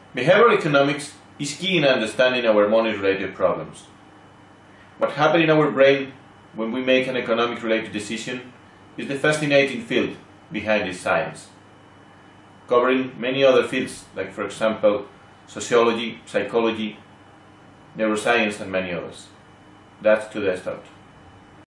Behavioral economics is key in understanding our money-related problems. What happens in our brain when we make an economic-related decision is the fascinating field behind this science, covering many other fields like, for example, sociology, psychology, neuroscience and many others. That's today's thought.